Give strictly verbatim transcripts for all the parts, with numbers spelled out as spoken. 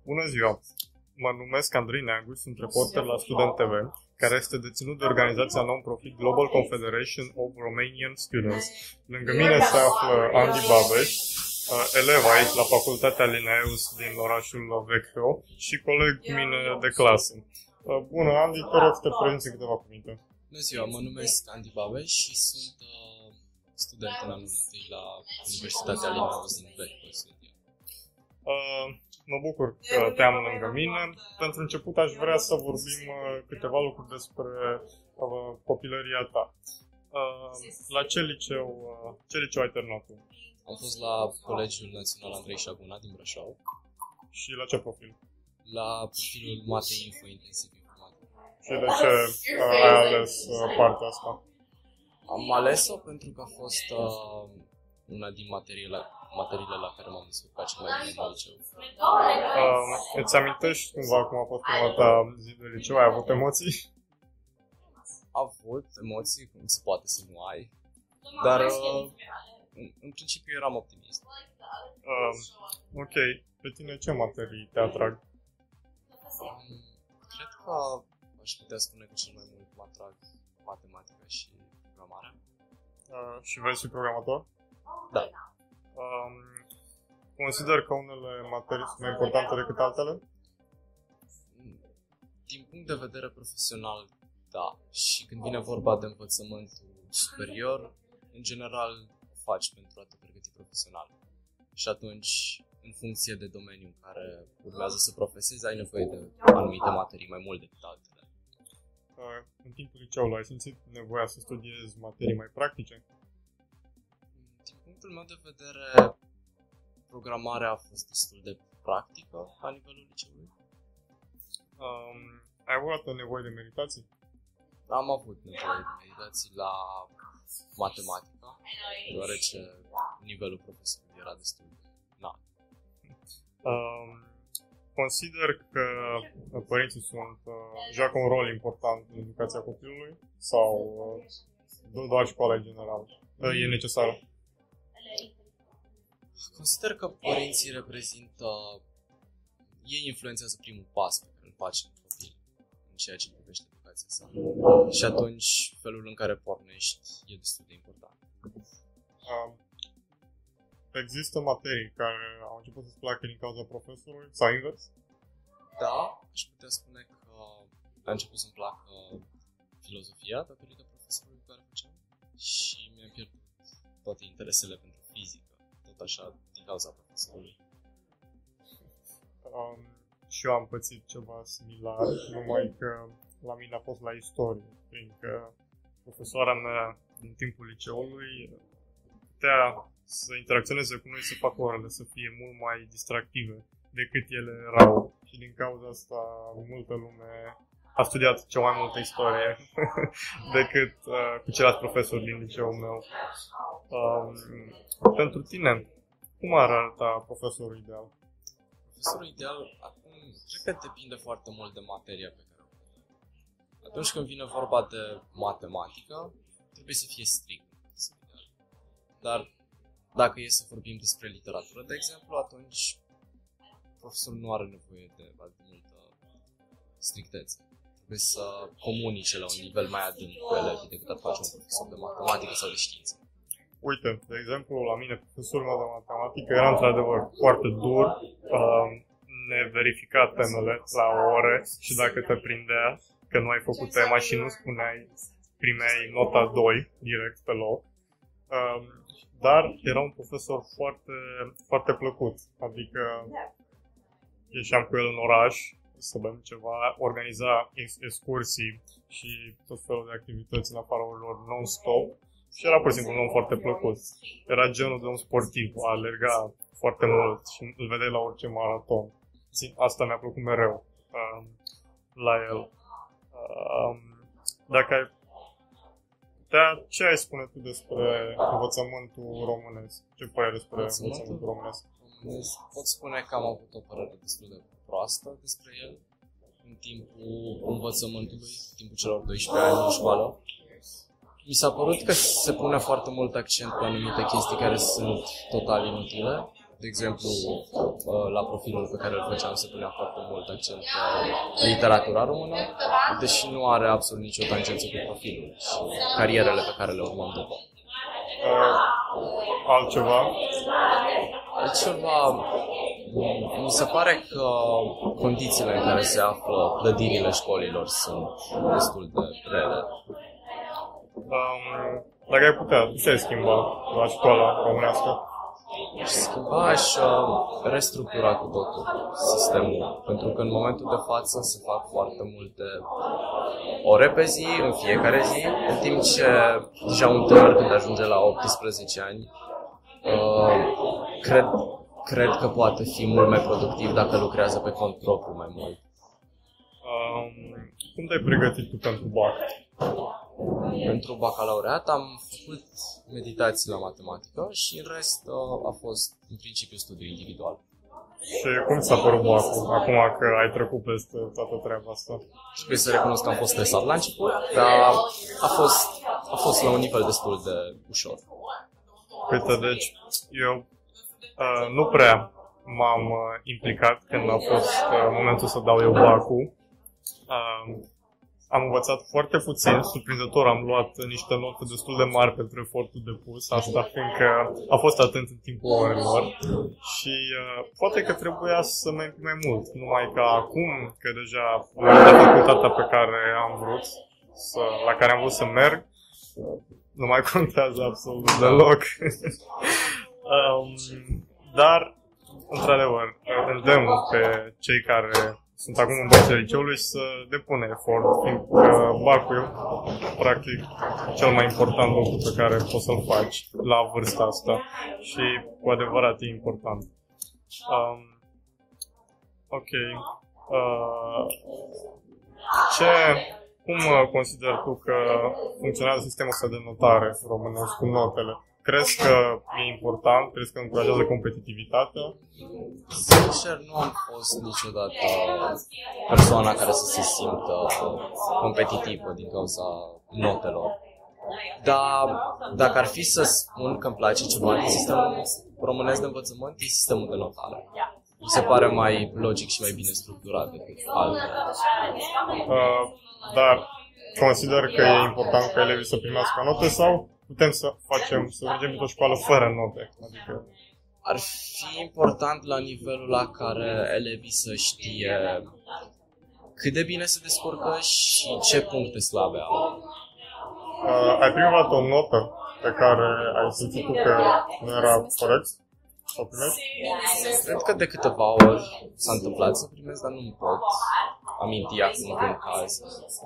Bună ziua! Mă numesc Andrei Neagu, sunt reporter la Student T V, care este deținut de organizația non-profit Global Confederation of Romanian Students. Lângă mine se află Andy Babeș, elev aici la Facultatea Linnaeus din orașul Vecchio și coleg cu mine de clasă. Bună, Andy, te rog să te prezinți câteva cuvinte. Bună ziua, mă numesc Andy Babeș și sunt uh, student în anul întâi la Universitatea Linnaeus din Vecchio, Suedia. Uh, mă bucur că te am lângă mine. Pentru început aș vrea să vorbim uh, câteva lucruri despre uh, copilăria ta. Uh, la ce liceu, uh, ce liceu ai terminat tu? Am fost la Colegiul Național Andrei Șaguna din Brașov. Și la ce profil? La profilul Mate Info Intensiv Informatic. Și de ce uh, ai ales uh, partea asta? Am ales-o pentru că a fost uh, una din materiile, materiile la care m-am descurcat cel mai bine în liceu. Uh, îți amintești cumva cum a fost prima ta zi de liceu? Ai avut emoții? Am avut emoții, cum se poate să nu ai, dar uh, în, în principiu eram optimist. Uh, ok. Pe tine ce materii te atrag? Um, cred că aș putea spune că cel mai mult mă atrag matematica și programarea. Uh, și vezi și programator? Da. Um, consider că unele materii sunt mai importante decât altele? Din punct de vedere profesional, da. Și când vine vorba de învățământul superior, în general o faci pentru a te pregăti profesional. Și atunci, în funcție de domeniul în care urmează să profesezi, ai nevoie de anumite materii mai mult decât altele. Uh, în timpul liceului ai simțit nevoia să studiezi materii mai practice? Din punctul meu de vedere, programarea a fost destul de practică la nivelul liceului. Um, ai avut nevoie de meditații? Am avut nevoie de meditații la matematică, deoarece nivelul profesorului era destul de înalt. Um, consider că părinții sunt, uh, joacă un rol important în educația copilului sau uh, doar școala în general? Uh, e necesară? Consider că părinții reprezintă, ei influențează primul pas pe care îl face în copil în ceea ce privește educația sa. Și atunci felul în care pornești e destul de important. Uh, există materii care au început să-ți placă din cauza profesorului sau invers? Da, aș putea spune că a început să-mi placă filozofia datorită profesorului care făceam și mi-am pierdut toate interesele pentru fizică, tot așa, din cauza profesorului. Um, și eu am pățit ceva similar, numai că la mine a fost la istorie, fiindcă profesoara mea din timpul liceului putea să interacționeze cu noi, să facă orele să fie mult mai distractive decât ele erau. Și din cauza asta multă lume a studiat cea mai multă istorie decât uh, cu ceilalți profesori din liceul meu. Um, pentru tine, cum ar arăta profesorul ideal? Profesorul ideal, acum, cred că depinde foarte mult de materia pe care o predă. Atunci când vine vorba de matematică, trebuie să fie strict. Dar dacă e să vorbim despre literatură, de exemplu, atunci profesorul nu are nevoie de, de multă strictețe. Trebuie să comunice la un nivel mai adânc cu elevii decât ar face un profesor de matematică sau de știință. Uite, de exemplu, la mine, profesorul meu de matematică era într-adevăr foarte dur, uh, ne verifica temele la ore și dacă te prindea că nu ai făcut tema și nu spuneai, primeai nota doi direct pe loc. Uh, dar era un profesor foarte, foarte plăcut, adică ieșeam cu el în oraș să bem ceva, organiza excursii și tot felul de activități în afara lor non-stop și era pur și simplu un om foarte plăcut. Era genul de un sportiv, alerga foarte mult și îl vedeai la orice maraton. Asta mi-a plăcut mereu uh, la el. Uh, dacă ai putea, ce ai spune tu despre învățământul românesc? Ce părere despre învățământul românesc? Pot spune că am avut o părere destul de proastă despre el în timpul învățământului, în timpul celor doisprezece ani în școală. Mi s-a părut că se pune foarte mult accent pe anumite chestii care sunt total inutile De exemplu, la profilul pe care îl făceam se punea foarte mult accent pe literatura română, deși nu are absolut nicio tangență cu profilul și carierele pe care le urmăm după. Uh, altceva? Altceva, mi se pare că condițiile în care se află clădirile școlilor sunt destul de rele. Um, dacă ai putea, ce ai schimba la școala românească? Și schimba și restructura cu totul sistemul, pentru că în momentul de față se fac foarte multe ore pe zi, în fiecare zi, în timp ce deja un tânăr când ajunge la optsprezece ani, cred, cred că poate fi mult mai productiv dacă lucrează pe cont propriu mai mult. Um, cum te-ai pregătit tu pentru bac? Pentru bacalaureat am făcut meditații la matematică și în rest a fost în principiu studiu individual. Și cum ți-a părut bacul, acum că ai trecut peste toată treaba asta? Trebuie să recunosc că am fost stresat la început, dar a fost, a fost la un nivel destul de ușor. Uite, deci eu uh, nu prea m-am uh, implicat când a fost uh, momentul să dau eu bacul. Uh, Am învățat foarte puțin, surprinzător am luat niște note destul de mari pentru efortul depus, asta fiindcă a fost atent în timpul orelor și uh, poate că trebuia să merg mai mult, numai că acum, că deja am dat facultatea pe care am vrut, să, la care am vrut să merg, nu mai contează absolut deloc. um, dar, într-adevăr, îndemn pe cei care sunt acum în bățile liceului să depună efort, fiindcă bacul e practic cel mai important lucru pe care poți să-l faci la vârsta asta și cu adevărat e important. Um, ok. Uh, ce, cum consideri tu că funcționează sistemul ăsta de notare românesc cu notele? Crezi că e important? Crezi că încurajează competitivitatea? Sincer, nu am fost niciodată persoana care să se simtă competitivă din cauza notelor. Dar dacă ar fi să spun că îmi place ceva din sistemul românesc de învățământ, e sistemul de notare. Mi se pare mai logic și mai bine structurat decât altele. Uh, dar consider că e important ca elevii să primească note sau putem să facem, să mergem într-o școală fără note? Adică ar fi important la nivelul la care elevii să știe cât de bine se descurcă și ce puncte slabe au. Uh, ai primit o notă pe care ai simțit tu că nu era corect? Sau primești? Cred că de câteva ori s-a întâmplat să primesc, dar nu pot aminti acum un caz.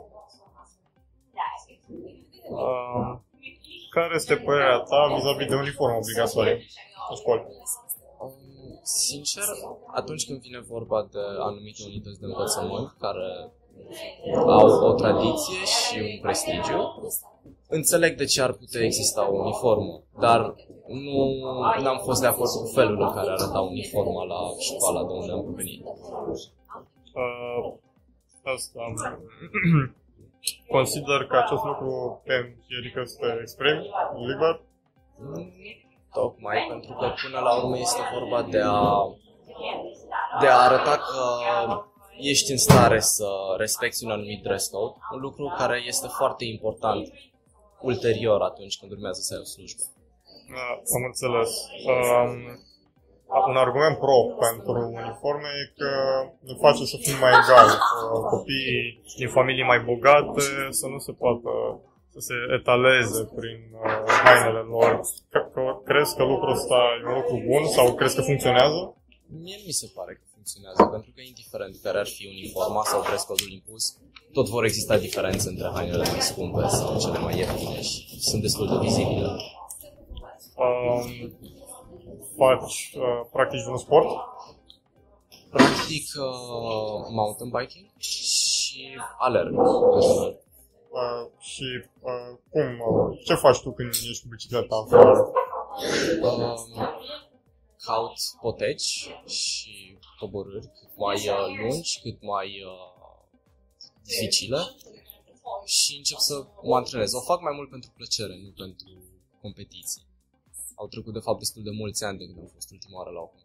Uh, care este părerea ta vis-a-vis de uniformă obligatorie în școală? Sincer, atunci când vine vorba de anumite unități de învățământ care au o tradiție și un prestigiu, înțeleg de ce ar putea exista o uniformă, dar nu am fost de acord cu felul în care arăta uniforma la școala de unde am venit. Uh, asta. Consider că acest lucru te împiedică să te exprimi liber? Tocmai, pentru că până la urmă este vorba de a, de a arăta că ești în stare să respecti un anumit dress code, un lucru care este foarte important ulterior atunci când urmează să ai o slujbă. Uh, am înțeles. Um, un argument pro pentru uniforme e că ne face să fim mai egali. Uh, copiii din familii mai bogate să nu se poată să se etaleze prin uh, hainele lor. Crezi că lucrul ăsta e un lucru bun sau crezi că funcționează? Mie nu mi se pare că funcționează, pentru că indiferent care ar fi uniforma sau dress code-ul impus, tot vor exista diferențe între hainele mai scumpe sau cele mai ieftine și sunt destul de vizibile. Um, faci, uh, practici un sport? Practic uh, mountain biking și alerg. Uh, și uh, cum, uh, ce faci tu când ești cu bicicleta afară? Uh, caut poteci și coborâri cât mai uh, lungi, cât mai uh, dificile și încep să mă antrenez. O fac mai mult pentru plăcere, nu pentru competiții. Au trecut de fapt destul de mulți ani de când am fost ultima oară la o competiție.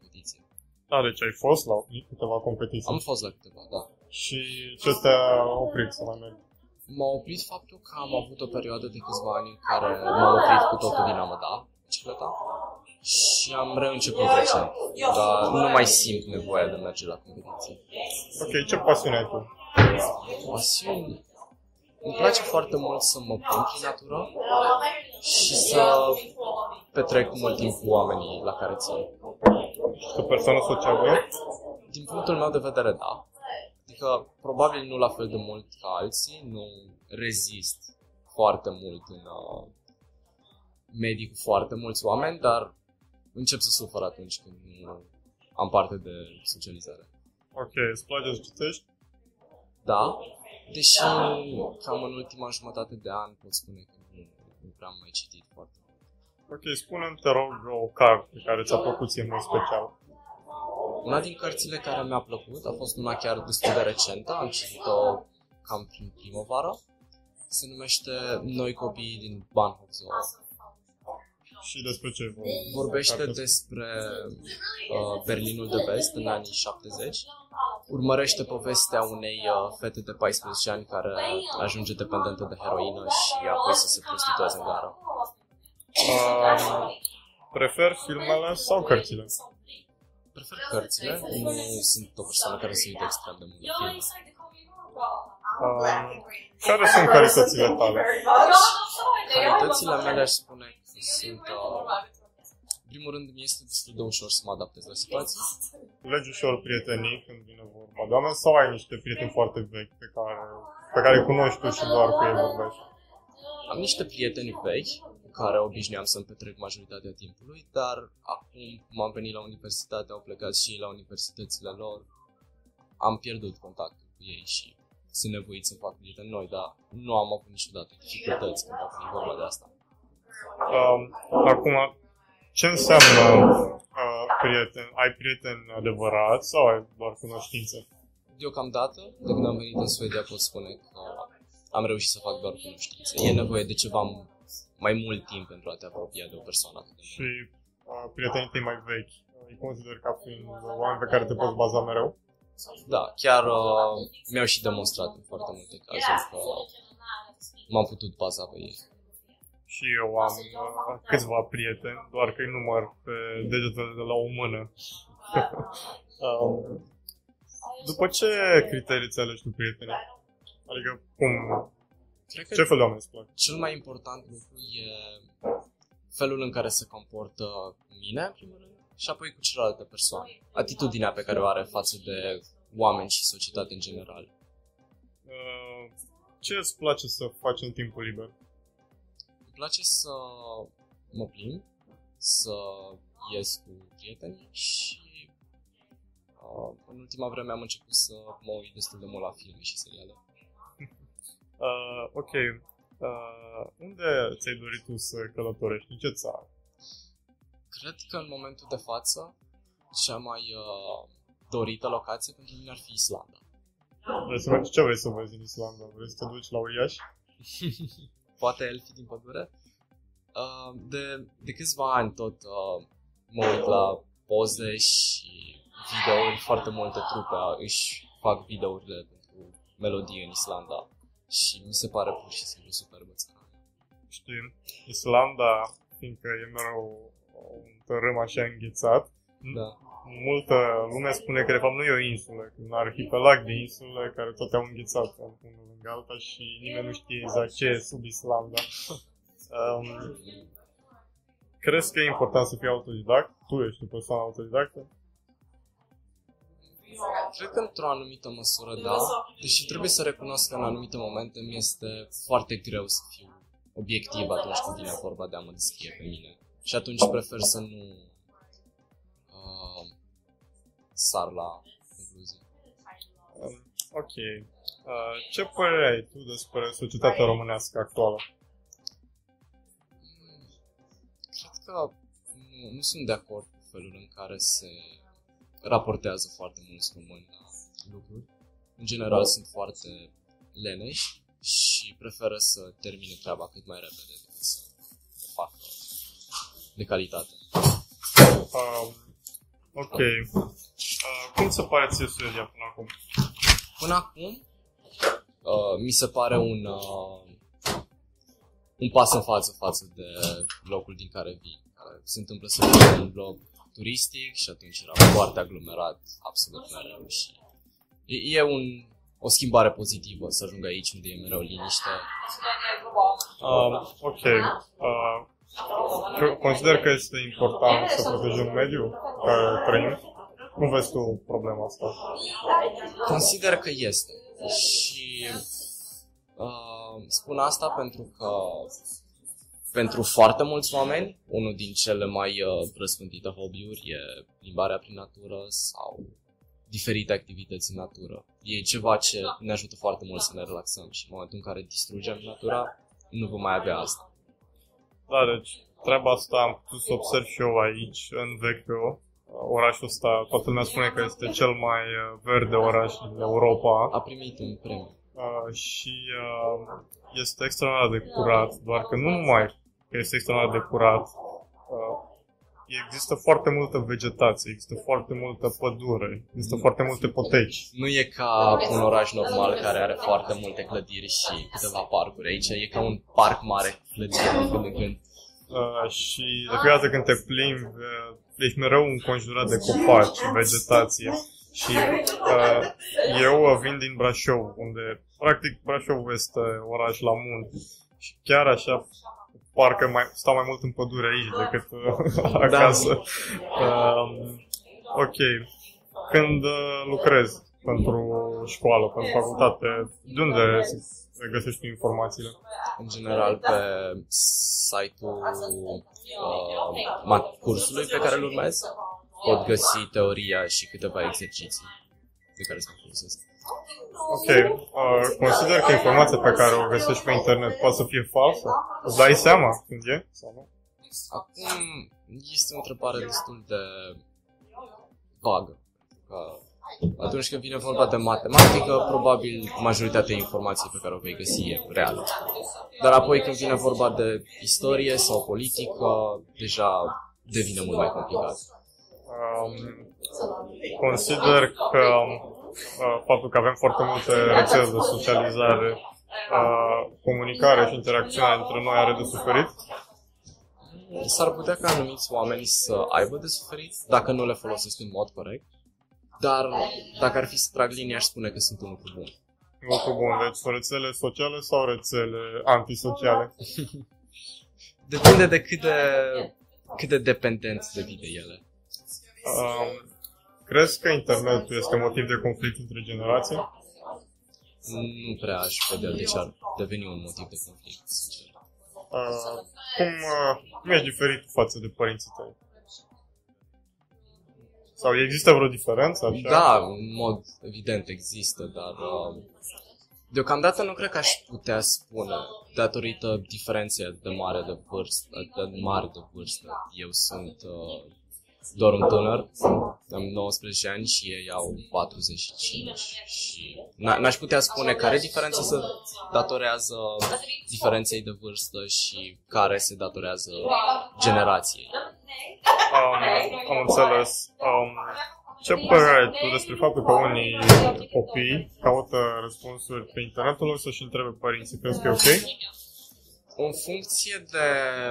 competiție. Da, deci ai fost la câteva competiții. Am fost la câteva, da. Și ce te-a oprit să mai mergi? M-a oprit faptul că am avut o perioadă de câțiva ani în care m-am oprit cu totul din a mă da bicicleta și am reînceput recent, dar nu mai simt nevoia de a merge la competiții. Ok, ce pasiune ai tu? Pasiuni? Îmi place foarte mult să mă pun prin natură și să petrec mult timp cu oamenii la care țin. Ești o persoană sociabilă? Din punctul meu de vedere, da. Adică, probabil nu la fel de mult ca alții, nu rezist foarte mult în uh, medii cu foarte mulți oameni, dar încep să sufăr atunci când nu am parte de socializare. Ok, îți place să citești? Da, deși cam în ultima jumătate de an pot spune că nu, nu prea am mai citit foarte mult. Ok, spune-mi, te rog, o carte care ți-a plăcut ție în special. Una din cărțile care mi-a plăcut a fost una chiar destul de recentă, am citit-o cam prin primăvară. Se numește Noi copii din Bahnhof Zoo. Și despre ce vorbește despre uh, Berlinul de Vest în anii șaptezeci. Urmărește povestea unei uh, fete de paisprezece ani care ajunge dependentă de heroină și apoi să se prostitueze în gară. Uh, prefer filmele sau cărțile? Prefer cărțile, nu sunt o persoană care se uită extrem de mult la film. Uh, care sunt calitățile tale? Calitățile mele aș spune că sunt... Uh, în primul rând, mi este destul de ușor să mă adaptez la situații. Legi ușor prietenii când vine vorba de oameni sau ai niște prieteni foarte vechi pe care, pe care îi cunoști tu și doar cu ei vorbești? Am niște prieteni vechi cu care obișnuiam să-mi petrec majoritatea timpului, dar acum cum am venit la universitate, au plecat și ei la universitățile lor, am pierdut contactul cu ei și sunt nevoit să fac prieteni noi, dar nu am avut niciodată dificultăți când a venit vorba de asta. Uh, acum, ce înseamnă uh, prieten? Ai prieteni adevărați sau ai doar cunoștințe? Deocamdată, de când am venit în Suedia, pot spune că am reușit să fac doar cunoștințe. E nevoie de ceva mai mult timp pentru a te apropia de o persoană. Și uh, prietenii tăi mai vechi, îi consider ca fiind oameni pe care te poți baza mereu? Da, chiar uh, mi-au și demonstrat în foarte multe cazuri că m-am putut baza pe ei. Și eu am uh, câțiva prieteni, doar că îi număr pe degetele de la o mână. um, după ce criterii ți alegi tu prietenii? Adică, cum, Cred că ce fel de oameni îți plac? Cel mai important lucru e felul în care se comportă cu mine, în primul rând, și apoi cu celelalte persoane. Atitudinea pe care o are față de oameni și societate în general. Uh, ce îți place să faci în timpul liber? Îmi place să mă plimb, să ies cu prieteni și uh, în ultima vreme am început să mă uit destul de mult la filme și seriale. Uh, ok. Uh, unde ți-ai dorit tu să călătorești? În ce țară? Cred că în momentul de față cea mai uh, dorită locație pentru mine ar fi Islanda. Vrei să mergi? Ce vrei să vezi în Islanda? Vrei să te duci la uriaș? Poate elfii din pădure? Uh, de, de câțiva ani tot uh, mă uit la poze și videouri, foarte multe trupe își fac videourile pentru melodii în Islanda și mi se pare pur și simplu superbă țara. Știi, Islanda, fiindcă e mereu un tărâm așa înghețat, da. Multă lume spune că de fapt nu e o insulă, că un arhipelag de insule care toate au înghețat unul lângă alta și nimeni nu știe exact ce e sub Islanda. um, crezi că e important să fii autodidact? Tu ești o persoană autodidactă? Cred că într-o anumită măsură da, deși trebuie să recunosc că în anumite momente mi este foarte greu să fiu obiectiv atunci când vine vorba de a mă descrie pe mine. Și atunci prefer să nu uh, sar la concluzii. Um, ok. Uh, ce părere ai tu despre societatea românească actuală? Cred că nu, nu sunt de acord cu felul în care se raportează foarte mulți români la lucruri. În general sunt foarte leneși și preferă să termine treaba cât mai repede decât să o facă de calitate. Uh, Ok. Uh, cum se pare ție Suedia până acum? Până acum, uh, mi se pare un, uh, un pas în față față de locul din care vin. Uh, se întâmplă să fie un loc turistic și atunci era foarte aglomerat, absolut mereu. Și e, e un, o schimbare pozitivă să ajung aici unde e mereu liniște. Uh, ok. Uh, consider că este important să protejăm mediul în care trăim. Cum vezi tu problema asta? Consider că este. Și uh, spun asta pentru că pentru foarte mulți oameni, unul din cele mai uh, răspândite hobby-uri e plimbarea prin natură sau diferite activități în natură. E ceva ce ne ajută foarte mult să ne relaxăm și în momentul în care distrugem natura, nu vom mai avea asta. Da, deci treaba asta am putut să observ și eu aici, în Vechiul. Orașul ăsta, toată lumea spune că este cel mai verde oraș din Europa. A primit un premiu. Uh, și uh, este extraordinar de curat, doar că nu numai că este extraordinar de curat, uh, există foarte multă vegetație, există foarte multă pădure, există mm. foarte multe poteci. Nu e ca un oraș normal care are foarte multe clădiri și câteva parcuri. Aici e ca un parc mare cu clădiri din când în când. Uh, și de fiecare dată când te plimbi, uh, ești mereu înconjurat de copaci și vegetație. Și uh, eu vin din Brașov, unde practic Brașov este oraș la munte. Și chiar așa, parcă mai, stau mai mult în pădure aici decât uh, acasă. Da. Uh, ok. Când uh, lucrezi pentru școală, pentru facultate, de unde se găsești informațiile? În general pe site-ul uh, cursului pe care îl urmez pot găsi teoria și câteva exerciții de care să folosesc. Ok. Uh, consider că informația pe care o găsești pe internet poate să fie falsă? Îți dai seama când e sau nu? Acum este o întrebare destul de vagă. Că atunci când vine vorba de matematică, probabil majoritatea informației pe care o vei găsi e reală. Dar apoi când vine vorba de istorie sau politică, deja devine mult mai complicat. Um, consider că uh, faptul că avem foarte multe rețele de socializare, uh, comunicare și interacțiune între noi are de suferit? S-ar putea ca anumiți oameni să aibă de suferit dacă nu le folosesc în mod corect. Dar dacă ar fi să trag linia, aș spune că sunt un lucru bun. Un lucru bun, deci sunt rețele sociale sau rețele antisociale? Depinde de cât de, cât de dependenți devii de ele. Um, crezi că internetul este motiv de conflict între generații? Nu prea aș vedea de ce ar deveni un motiv de conflict, sincer. Uh, cum, uh, cum ești diferit față de părinții tăi? Sau există vreo diferență? Așa? Da, în mod evident există, dar uh, deocamdată nu cred că aș putea spune, datorită diferenței de mare de vârstă, de mare de vârstă. Eu sunt uh, doar un tânăr, am nouăsprezece ani și ei au patruzeci și cinci și n-aș putea spune care diferență se datorează diferenței de vârstă și care se datorează generației. Um, am înțeles. Um, ce părere ai tu despre faptul că unii copii caută răspunsuri pe internetul lor să-și întrebe părinții? Crezi că e ok? În funcție de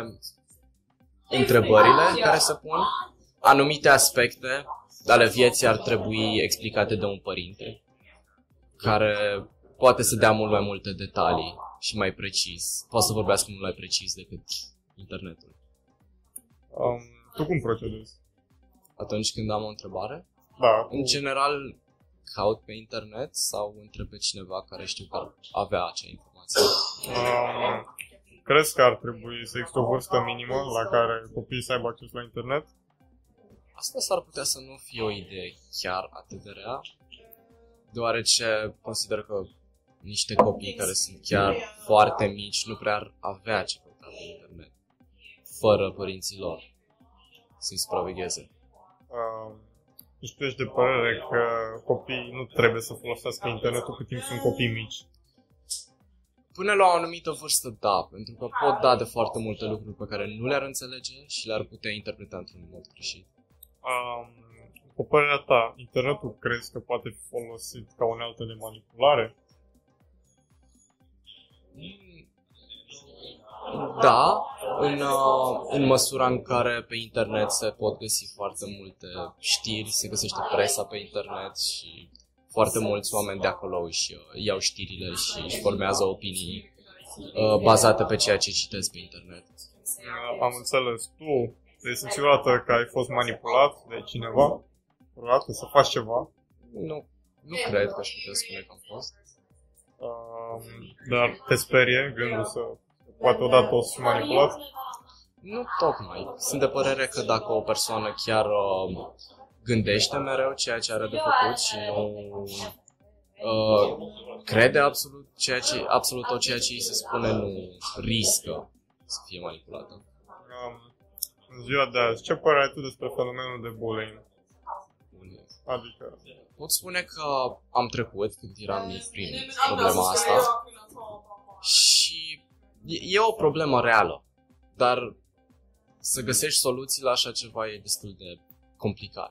întrebările care se pun, anumite aspecte ale vieții ar trebui explicate de un părinte care poate să dea mult mai multe detalii și mai precis. Poate să vorbească mult mai precis decât internetul. Um, tu cum procedezi? Atunci când am o întrebare? Da. În general, caut pe internet sau întreb pe cineva care știu că ar avea acea informație. Um, crezi că ar trebui să există o vârstă minimă la care copiii să aibă acces la internet? Asta s-ar putea să nu fie o idee chiar atât de rea, deoarece consider că niște copii care sunt chiar foarte mici nu prea ar avea ce căuta pe internet, fără părinții lor să-i supravegheze. Um, deci tu ești de părere că copiii nu trebuie să folosească internetul cât timp sunt copii mici? Până la o anumită vârstă, da, pentru că pot da de foarte multe lucruri pe care nu le-ar înțelege și le-ar putea interpreta într-un mod greșit. Um, După părerea ta, internetul crezi că poate fi folosit ca unealtă de manipulare? Da, în, uh, în măsura în care pe internet se pot găsi foarte multe știri, se găsește presa pe internet și foarte mulți oameni de acolo își uh, iau știrile și își formează opinii uh, bazate pe ceea ce citesc pe internet. Uh, am înțeles. Tu te simți vreodată că ai fost manipulat de cineva? Vreodată să faci ceva? Nu, nu cred că aș putea spune că am fost. Uh, dar te sperie gândul să poate odată o să fii manipulat? Nu tocmai. Sunt de părere că dacă o persoană chiar uh, gândește mereu ceea ce are de făcut și nu uh, crede absolut, ceea ce, absolut tot ceea ce îi se spune, nu riscă să fie manipulată. Um, în ziua de azi, ce părere ai tu despre fenomenul de bullying? Adică... Pot spune că am trecut când eram mic prin problema asta și e, e o problemă reală, dar să găsești soluții la așa ceva e destul de complicat.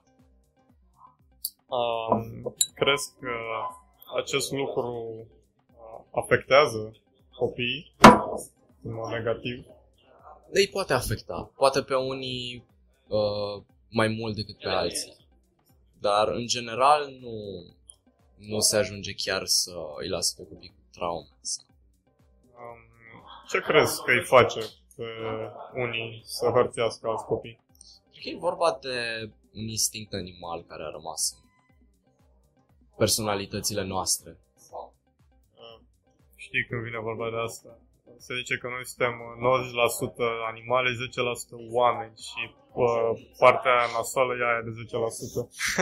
Um, crezi că acest lucru afectează copiii în mod negativ? Îi poate afecta, poate pe unii uh, mai mult decât pe alții, dar în general nu, nu se ajunge chiar să îi lasă pe copii cu traume. Um, ce crezi că îi face pe unii să hărțească alți copii? Cred că e vorba de un instinct animal care a rămas în personalitățile noastre. Uh, știi când vine vorba de asta? Se zice că noi suntem nouăzeci la sută animale, zece la sută oameni și uh, partea aia nasoală e aia de zece la sută.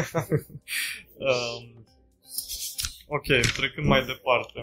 um, ok, trecând mai departe.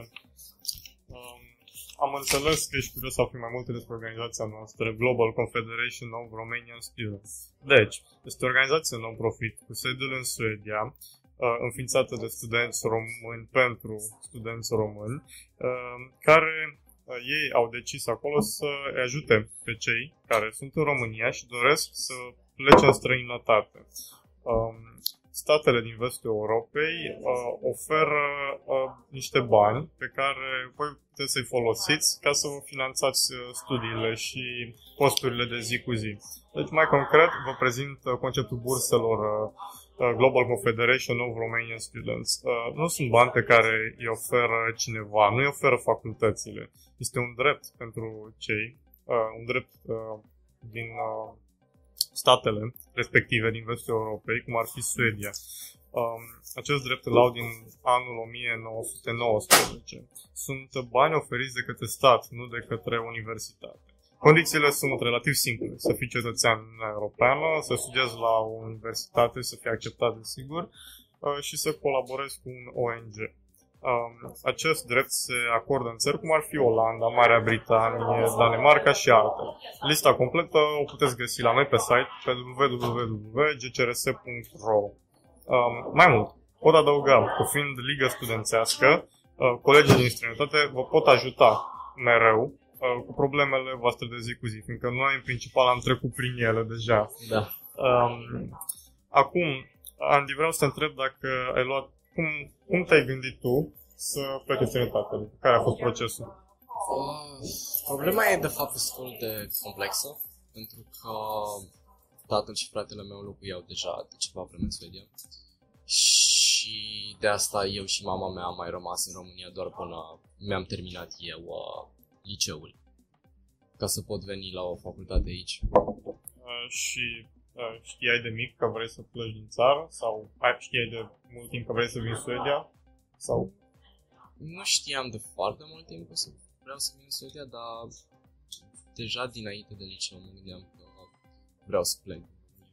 Um, am înțeles că ești curios să afli mai multe despre organizația noastră, Global Confederation of Romanian Students. Deci, este o organizație non-profit cu sediul în Suedia, uh, înființată de studenți români pentru studenți români, uh, care ei au decis acolo să ajute pe cei care sunt în România și doresc să plece în străinătate. Um, statele din vestul Europei uh, oferă uh, niște bani pe care voi puteți să-i folosiți ca să vă finanțați studiile și costurile de zi cu zi. Deci, mai concret, vă prezint conceptul burselor uh, Global Confederation of Romanian Students. Uh, nu sunt bani pe care îi oferă cineva, nu îi oferă facultățile. Este un drept pentru cei, uh, un drept uh, din uh, statele respective din vestul Europei, cum ar fi Suedia. Um, acest drept îl au din anul o mie nouă sute nouăsprezece. Sunt bani oferiți de către stat, nu de către universitate. Condițiile sunt relativ simple. Să fii cetățean europeană, să studiezi la o universitate, să fii acceptat de sigur uh, și să colaborezi cu un O N G. Um, acest drept se acordă în țări cum ar fi Olanda, Marea Britanie, Danemarca și altele. Lista completă o puteți găsi la noi pe site pe w w w punct g c r s punct r o. Um, mai mult, pot adăuga că fiind ligă studențească, uh, colegii din străinătate vă pot ajuta mereu uh, cu problemele voastre de zi cu zi, fiindcă noi în principal am trecut prin ele deja. Da. Um, acum, Andy, vreau să te întreb dacă ai luat Cum, cum te-ai gândit tu să pleci în străinătate? Care a fost procesul? Uh, problema e de fapt destul de complexă, pentru că tatăl și fratele meu locuiau deja de ceva vreme în Suedia și de asta eu și mama mea am mai rămas în România doar până mi-am terminat eu uh, liceul, ca să pot veni la o facultate aici. Uh, și uh, știai de mic că vrei să pleci din țară? Sau știai de mult timp că vrei să vii în Suedia? Sau? Nu știam de foarte mult timp că vreau să vin în Suedia, dar deja dinainte de liceu mă gândeam că vreau să plec.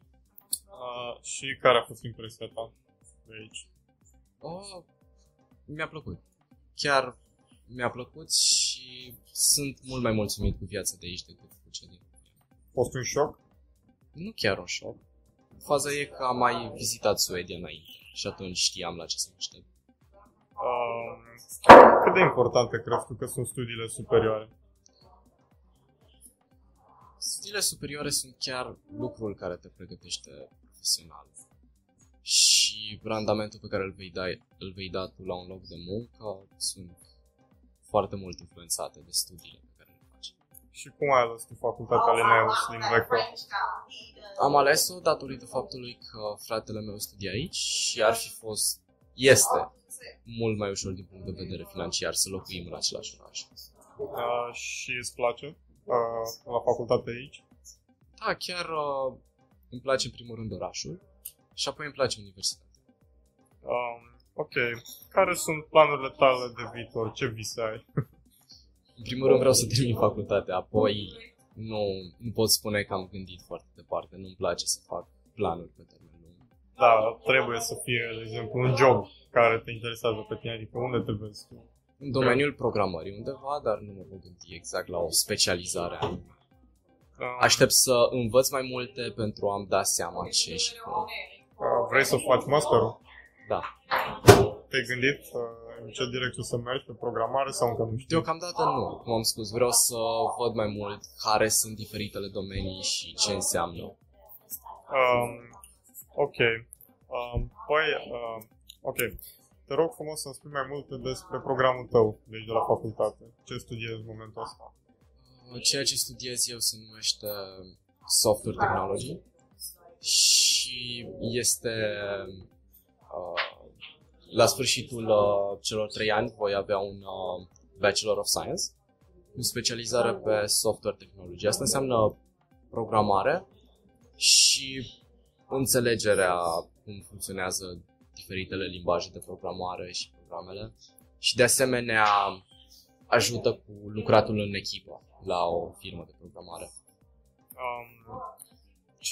Uh, și care a fost impresia ta de aici? Oh, mi-a plăcut. Chiar mi-a plăcut și sunt mult mai mulțumit cu viața de aici decât cu cea din România. A fost un șoc? Nu chiar un șoc. Faza e că am mai vizitat Suedia înainte și atunci știam la ce să mă aștept. Uh, cât de importante crezi tu că sunt studiile superioare? Studiile superioare sunt chiar lucrul care te pregătește profesional. Și și randamentul pe care îl vei da, îl vei da tu la un loc de muncă sunt foarte mult influențate de studiile pe care le faci. Și cum ai ales tu facultatea Linnaeus din Bacău? Am ales-o datorită faptului că fratele meu studia aici și ar fi fost, este mult mai ușor din punct de vedere financiar să locuim în același oraș. Uh, și îți place uh, la facultate aici? Da, chiar uh, îmi place în primul rând orașul și apoi îmi place universitatea. Um, ok. Care sunt planurile tale de viitor? Ce vise ai? În primul rând vreau să termin facultatea, apoi nu, nu pot spune că am gândit foarte departe, nu-mi place să fac planuri pe termen lung. Da, trebuie să fie, de exemplu, un job care te interesează pe tine, adică unde te vezi tu? În domeniul programării undeva, dar nu mă pot gândi exact la o specializare anume. Aștept să învăț mai multe pentru a-mi da seama ce și cum. Vrei să faci masterul? Da. Te-ai gândit uh, în ce direcție să mergi, pe programare sau încă nu știi? Deocamdată nu, cum am spus, vreau să văd mai mult care sunt diferitele domenii și ce înseamnă. Um, ok. Um, păi, uh, ok. Te rog frumos să-mi spui mai multe despre programul tău de aici de la facultate. Ce studiezi în momentul ăsta? Ceea ce studiez eu se numește Software Technology și este uh, la sfârșitul uh, celor trei ani voi avea un uh, Bachelor of Science, cu specializare pe Software Technology. Asta înseamnă programare și înțelegerea cum funcționează diferitele limbaje de programare și programele și de asemenea ajută cu lucratul în echipă la o firmă de programare. Um, ce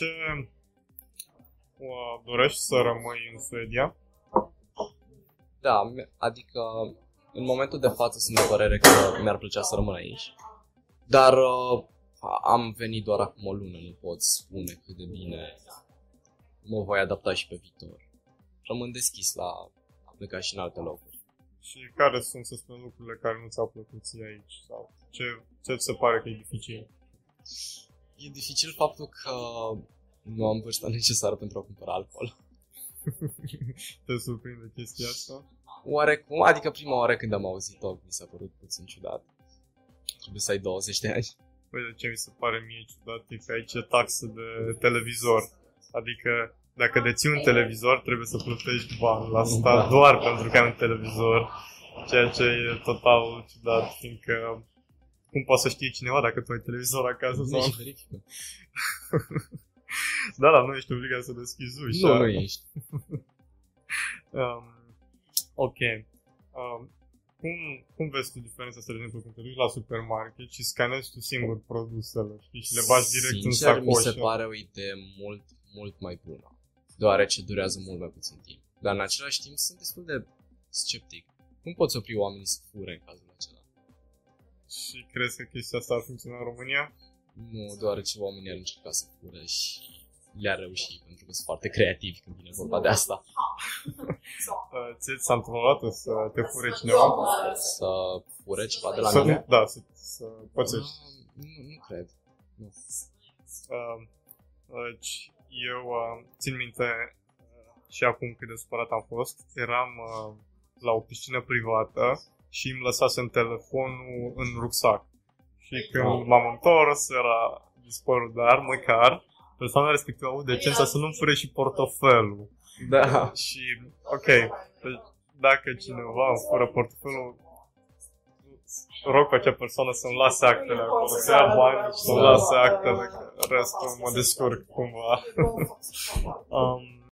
uh, dorești să rămâi în Suedia? Da, adică în momentul de față sunt de părere că mi-ar plăcea să rămân aici, dar uh, am venit doar acum o lună, nu pot spune cât de bine mă voi adapta și pe viitor. Rămân deschis la a pleca și în alte locuri. Și care sunt, să spun, lucrurile care nu ți-au plăcut ție aici? Sau ce, ce ți se pare că e dificil? E dificil faptul că nu am vârsta necesară pentru a cumpăra alcool. Te surprinde chestia asta? Oarecum, adică prima oară când am auzit-o mi s-a părut puțin ciudat. Trebuie să ai douăzeci de ani. Păi de ce mi se pare mie ciudat e că aici e taxă de televizor. Adică dacă deții un televizor trebuie să plătești bani la stat doar pentru că ai un televizor. Ceea ce e total ciudat, fiindcă cum poate să știe cineva dacă tu ai televizor acasă sau... Nu verifică. Da, da, nu ești obligat să deschizi ușa. Nu, nu ești. um, ok. Um, cum, cum vezi tu diferența asta, de exemplu, când te duci la supermarket și scanezi tu singur produsele, știi, și le bagi direct Sincer, în sacoșă? mi se pare o idee mult, mult mai bună, deoarece durează mult mai puțin timp. Dar în același timp sunt destul de sceptic. Cum poți opri oamenii să fure în cazul acela? Și crezi că chestia asta ar funcționa în România? Nu, deoarece oamenii ar încerca să fure și le-ar reuși, pentru că sunt foarte creativi când vine vorba de asta. Ție ți s-a întâmplat să te fure cineva? Să fure ceva de la să, mine? Da, să, să pățești. Uh, nu, nu cred. Nu. Uh, deci, eu uh, țin minte uh, și acum cât de supărat am fost. Eram uh, la o piscină privată și îmi lăsasem telefonul în rucsac. Și când m-am întors, era dispărut, dar măcar persoana respectivă au decența să nu-mi fure și portofelul. Da. Și, ok, deci dacă cineva îmi fură portofelul, rog pe acea persoană să-mi lase actele acolo, să ia bani și să-mi lase actele, că restul mă descurc cumva. um,